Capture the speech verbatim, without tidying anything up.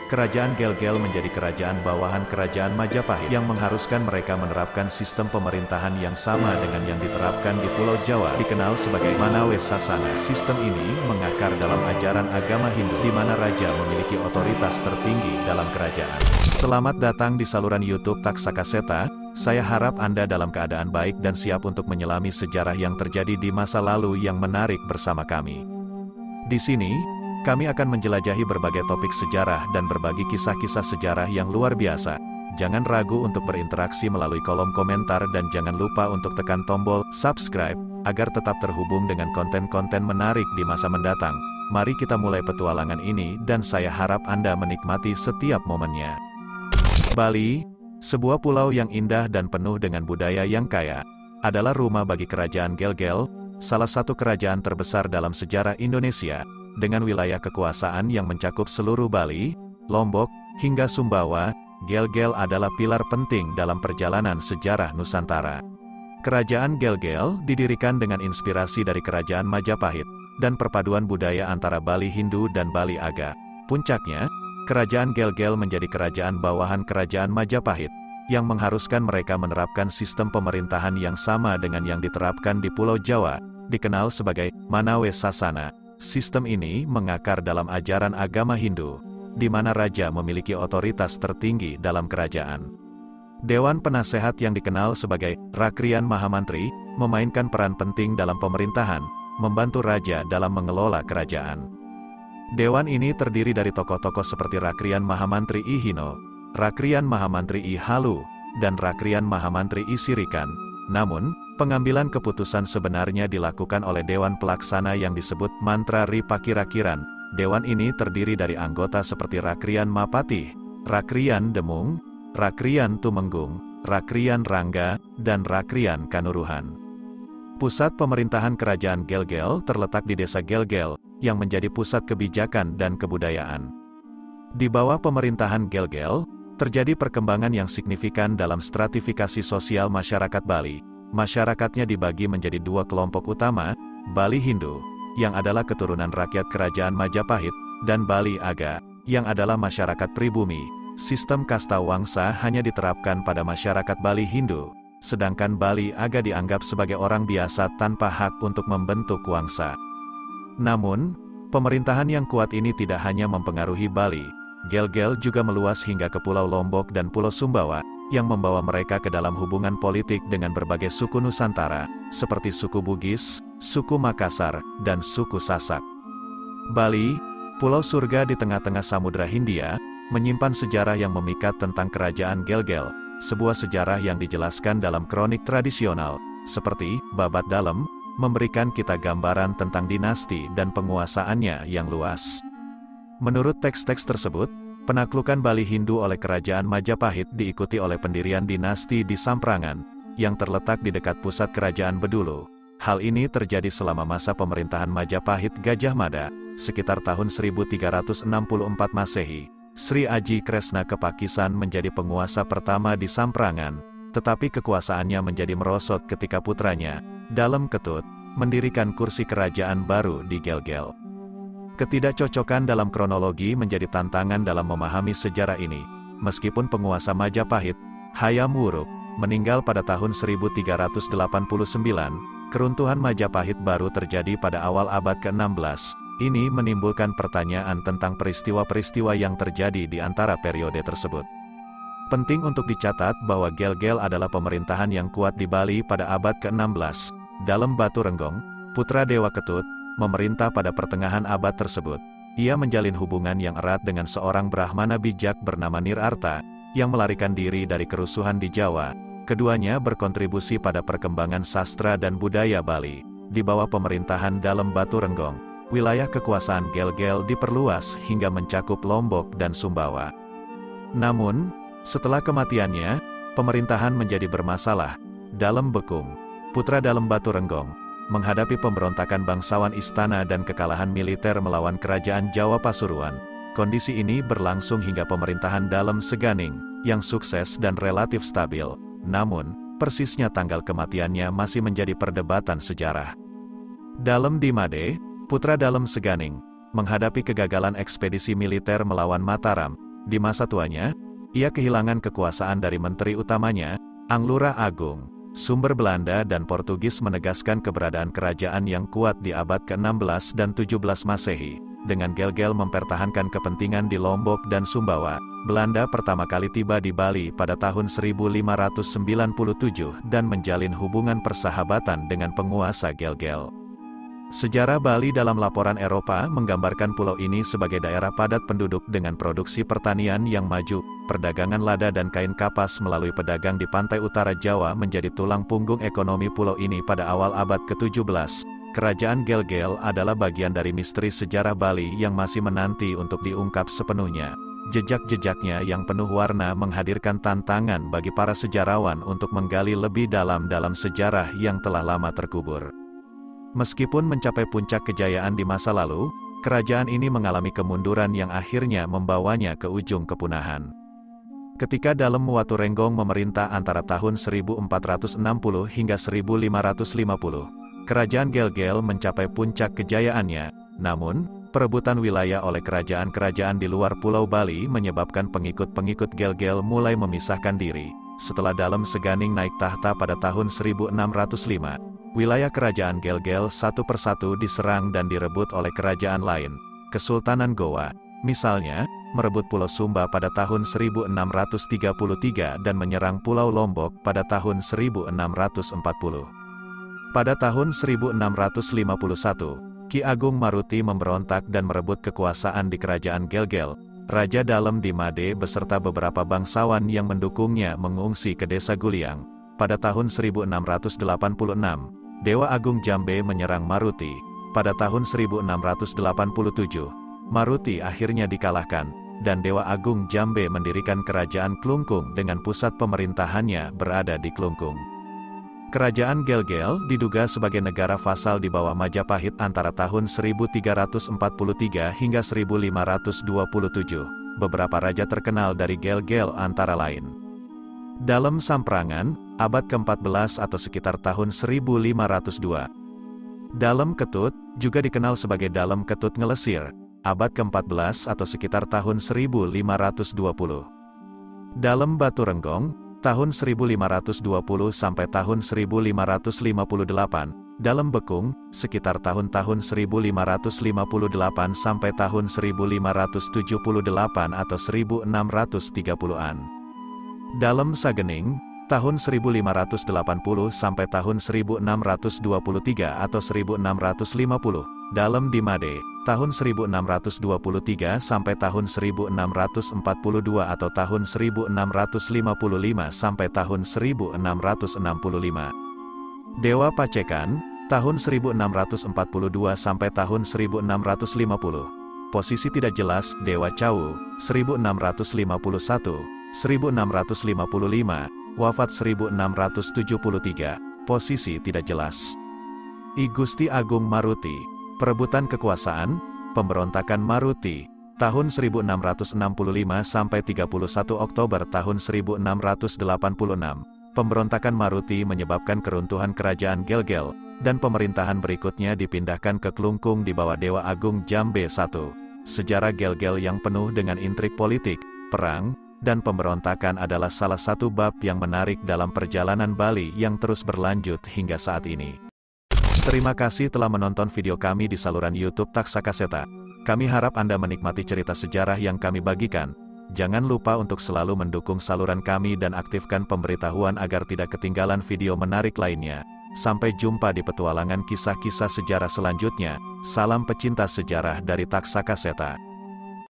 Kerajaan Gel-Gel menjadi kerajaan bawahan kerajaan Majapahit yang mengharuskan mereka menerapkan sistem pemerintahan yang sama dengan yang diterapkan di Pulau Jawa, dikenal sebagai Manawe Sasana. Sistem ini mengakar dalam ajaran agama Hindu, di mana raja memiliki otoritas tertinggi dalam kerajaan. Selamat datang di saluran YouTube Taksakaseta. Saya harap Anda dalam keadaan baik dan siap untuk menyelami sejarah yang terjadi di masa lalu yang menarik bersama kami. Di sini, kami akan menjelajahi berbagai topik sejarah dan berbagi kisah-kisah sejarah yang luar biasa. Jangan ragu untuk berinteraksi melalui kolom komentar dan jangan lupa untuk tekan tombol subscribe, agar tetap terhubung dengan konten-konten menarik di masa mendatang. Mari kita mulai petualangan ini dan saya harap Anda menikmati setiap momennya. Bali, sebuah pulau yang indah dan penuh dengan budaya yang kaya, adalah rumah bagi Kerajaan Gel-Gel, salah satu kerajaan terbesar dalam sejarah Indonesia, dengan wilayah kekuasaan yang mencakup seluruh Bali, Lombok, hingga Sumbawa. Gel-Gel adalah pilar penting dalam perjalanan sejarah Nusantara. Kerajaan Gel-Gel didirikan dengan inspirasi dari Kerajaan Majapahit, dan perpaduan budaya antara Bali Hindu dan Bali Aga. Puncaknya, Kerajaan Gel-Gel menjadi kerajaan bawahan Kerajaan Majapahit, yang mengharuskan mereka menerapkan sistem pemerintahan yang sama dengan yang diterapkan di Pulau Jawa, dikenal sebagai Manawe Sasana. Sistem ini mengakar dalam ajaran agama Hindu, di mana raja memiliki otoritas tertinggi dalam kerajaan. Dewan Penasehat yang dikenal sebagai Rakrian Mahamantri, memainkan peran penting dalam pemerintahan, membantu raja dalam mengelola kerajaan. Dewan ini terdiri dari tokoh-tokoh seperti Rakrian Mahamantri I Hino, Rakrian Mahamantri I Halu, dan Rakrian Mahamantri I Sirikan. Namun, pengambilan keputusan sebenarnya dilakukan oleh Dewan Pelaksana yang disebut Mantra Ri Pakirakiran. Dewan ini terdiri dari anggota seperti Rakrian Mapati, Rakrian Demung, Rakrian Tumenggung, Rakrian Rangga, dan Rakrian Kanuruhan. Pusat pemerintahan Kerajaan Gel-Gel terletak di Desa Gel-Gel, yang menjadi pusat kebijakan dan kebudayaan. Di bawah pemerintahan Gel-Gel, terjadi perkembangan yang signifikan dalam stratifikasi sosial masyarakat Bali. Masyarakatnya dibagi menjadi dua kelompok utama, Bali Hindu, yang adalah keturunan rakyat Kerajaan Majapahit, dan Bali Aga, yang adalah masyarakat pribumi. Sistem kasta wangsa hanya diterapkan pada masyarakat Bali Hindu, sedangkan Bali Aga dianggap sebagai orang biasa tanpa hak untuk membentuk wangsa. Namun, pemerintahan yang kuat ini tidak hanya mempengaruhi Bali. Gel-Gel juga meluas hingga ke Pulau Lombok dan Pulau Sumbawa, yang membawa mereka ke dalam hubungan politik dengan berbagai suku Nusantara, seperti suku Bugis, suku Makassar, dan suku Sasak. Bali, pulau surga di tengah-tengah Samudra Hindia, menyimpan sejarah yang memikat tentang Kerajaan Gel-Gel, sebuah sejarah yang dijelaskan dalam kronik tradisional, seperti Babat Dalem, memberikan kita gambaran tentang dinasti dan penguasaannya yang luas. Menurut teks-teks tersebut, penaklukan Bali Hindu oleh Kerajaan Majapahit diikuti oleh pendirian dinasti di Samprangan, yang terletak di dekat pusat kerajaan Bedulu. Hal ini terjadi selama masa pemerintahan Majapahit Gajah Mada, sekitar tahun seribu tiga ratus enam puluh empat Masehi. Sri Aji Kresna Kepakisan menjadi penguasa pertama di Samprangan, tetapi kekuasaannya menjadi merosot ketika putranya, Dalem Ketut, mendirikan kursi kerajaan baru di Gel-Gel. Ketidakcocokan dalam kronologi menjadi tantangan dalam memahami sejarah ini. Meskipun penguasa Majapahit, Hayam Wuruk, meninggal pada tahun seribu tiga ratus delapan puluh sembilan, keruntuhan Majapahit baru terjadi pada awal abad ke enam belas. Ini menimbulkan pertanyaan tentang peristiwa-peristiwa yang terjadi di antara periode tersebut. Penting untuk dicatat bahwa Gel-Gel adalah pemerintahan yang kuat di Bali pada abad ke enam belas. Dalem Batu Renggong, putra Dewa Ketut, memerintah pada pertengahan abad tersebut. Ia menjalin hubungan yang erat dengan seorang Brahmana bijak bernama Nirarta, yang melarikan diri dari kerusuhan di Jawa. Keduanya berkontribusi pada perkembangan sastra dan budaya Bali. Di bawah pemerintahan Dalem Batu Renggong, wilayah kekuasaan Gel-Gel diperluas hingga mencakup Lombok dan Sumbawa. Namun, setelah kematiannya, pemerintahan menjadi bermasalah. Dalem Bekung, putra Dalem Batu Renggong, menghadapi pemberontakan bangsawan istana dan kekalahan militer melawan kerajaan Jawa Pasuruan. Kondisi ini berlangsung hingga pemerintahan Dalem Seganing, yang sukses dan relatif stabil. Namun, persisnya tanggal kematiannya masih menjadi perdebatan sejarah. Dalem Dimade, putra Dalem Seganing, menghadapi kegagalan ekspedisi militer melawan Mataram, Di masa tuanya, ia kehilangan kekuasaan dari menteri utamanya, Anglura Agung. Sumber Belanda dan Portugis menegaskan keberadaan kerajaan yang kuat di abad ke enam belas dan tujuh belas Masehi. Dengan gel-gel mempertahankan kepentingan di Lombok dan Sumbawa, Belanda pertama kali tiba di Bali pada tahun seribu lima ratus sembilan puluh tujuh dan menjalin hubungan persahabatan dengan penguasa gel-gel. Sejarah Bali dalam laporan Eropa menggambarkan pulau ini sebagai daerah padat penduduk dengan produksi pertanian yang maju, perdagangan lada dan kain kapas melalui pedagang di pantai utara Jawa menjadi tulang punggung ekonomi pulau ini pada awal abad ke tujuh belas. Kerajaan Gel-Gel adalah bagian dari misteri sejarah Bali yang masih menanti untuk diungkap sepenuhnya. Jejak-jejaknya yang penuh warna menghadirkan tantangan bagi para sejarawan untuk menggali lebih dalam dalam sejarah yang telah lama terkubur. Meskipun mencapai puncak kejayaan di masa lalu, kerajaan ini mengalami kemunduran yang akhirnya membawanya ke ujung kepunahan. Ketika Dalem Waturenggong memerintah antara tahun seribu empat ratus enam puluh hingga seribu lima ratus lima puluh, kerajaan Gel-Gel mencapai puncak kejayaannya. Namun, perebutan wilayah oleh kerajaan-kerajaan di luar Pulau Bali menyebabkan pengikut-pengikut Gel-Gel mulai memisahkan diri. Setelah Dalem Seganing naik tahta pada tahun seribu enam ratus lima, wilayah kerajaan Gel-Gel satu persatu diserang dan direbut oleh kerajaan lain. Kesultanan Gowa, misalnya, merebut Pulau Sumba pada tahun seribu enam ratus tiga puluh tiga dan menyerang Pulau Lombok pada tahun seribu enam ratus empat puluh. Pada tahun seribu enam ratus lima puluh satu, Ki Agung Maruti memberontak dan merebut kekuasaan di kerajaan Gel-Gel. Raja Dalem di Made beserta beberapa bangsawan yang mendukungnya mengungsi ke desa Guliang. Pada tahun seribu enam ratus delapan puluh enam, Dewa Agung Jambe menyerang Maruti. Pada tahun seribu enam ratus delapan puluh tujuh, Maruti akhirnya dikalahkan, dan Dewa Agung Jambe mendirikan kerajaan Klungkung dengan pusat pemerintahannya berada di Klungkung. Kerajaan Gel-Gel diduga sebagai negara vasal di bawah Majapahit antara tahun seribu tiga ratus empat puluh tiga hingga seribu lima ratus dua puluh tujuh. Beberapa raja terkenal dari Gel-Gel antara lain Dalem Samprangan, abad ke empat belas atau sekitar tahun seribu lima ratus dua. Dalem Ketut, juga dikenal sebagai Dalem Ketut Ngelesir, abad ke empat belas atau sekitar tahun seribu lima ratus dua puluh. Dalem Baturenggong, tahun seribu lima ratus dua puluh sampai tahun seribu lima ratus lima puluh delapan. Dalem Bekung, sekitar tahun-tahun seribu lima ratus lima puluh delapan sampai tahun seribu lima ratus tujuh puluh delapan atau seribu enam ratus tiga puluhan. Dalem Sagening, tahun seribu lima ratus delapan puluh sampai tahun seribu enam ratus dua puluh tiga atau seribu enam ratus lima puluh. Dalem di Made, tahun seribu enam ratus dua puluh tiga sampai tahun seribu enam ratus empat puluh dua atau tahun seribu enam ratus lima puluh lima sampai tahun seribu enam ratus enam puluh lima. Dewa Pacekan, tahun seribu enam ratus empat puluh dua sampai tahun seribu enam ratus lima puluh. Posisi tidak jelas. Dewa Cawu, seribu enam ratus lima puluh satu sampai seribu enam ratus lima puluh lima, wafat seribu enam ratus tujuh puluh tiga, posisi tidak jelas. I Gusti Agung Maruti, perebutan kekuasaan, pemberontakan Maruti, tahun seribu enam ratus enam puluh lima sampai tiga puluh satu Oktober tahun seribu enam ratus delapan puluh enam. Pemberontakan Maruti menyebabkan keruntuhan kerajaan Gel-Gel, dan pemerintahan berikutnya dipindahkan ke Klungkung di bawah Dewa Agung Jambe I. Sejarah Gel-Gel yang penuh dengan intrik politik, perang, dan pemberontakan adalah salah satu bab yang menarik dalam perjalanan Bali yang terus berlanjut hingga saat ini. Terima kasih telah menonton video kami di saluran YouTube Taksakaseta. Kami harap Anda menikmati cerita sejarah yang kami bagikan. Jangan lupa untuk selalu mendukung saluran kami dan aktifkan pemberitahuan agar tidak ketinggalan video menarik lainnya. Sampai jumpa di petualangan kisah-kisah sejarah selanjutnya. Salam pecinta sejarah dari Taksakaseta.